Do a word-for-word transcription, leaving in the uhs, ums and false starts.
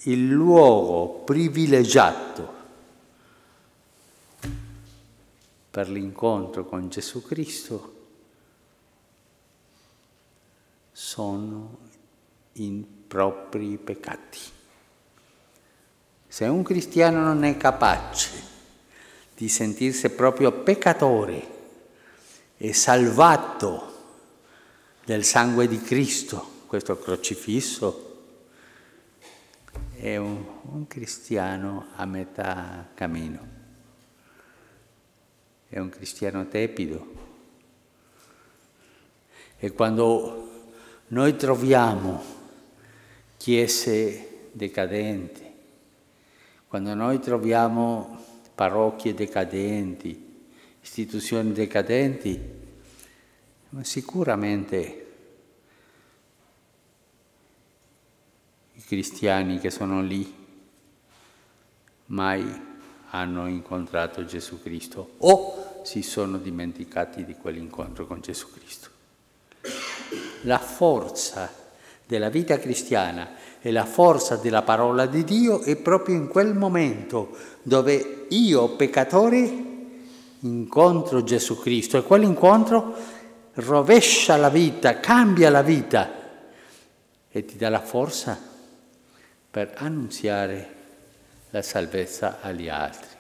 il luogo privilegiato per l'incontro con Gesù Cristo sono i propri peccati. Se un cristiano non è capace di sentirsi proprio peccatore e salvato del sangue di Cristo, questo crocifisso, è un, un cristiano a metà cammino, è un cristiano tepido. E quando noi troviamo chiese decadenti, quando noi troviamo parrocchie decadenti, istituzioni decadenti, sicuramente i cristiani che sono lì mai hanno incontrato Gesù Cristo o si sono dimenticati di quell'incontro con Gesù Cristo. La forza della vita cristiana e la forza della parola di Dio è proprio in quel momento dove io, peccatore, incontro Gesù Cristo e quell'incontro rovescia la vita, cambia la vita e ti dà la forza per annunziare la salvezza agli altri.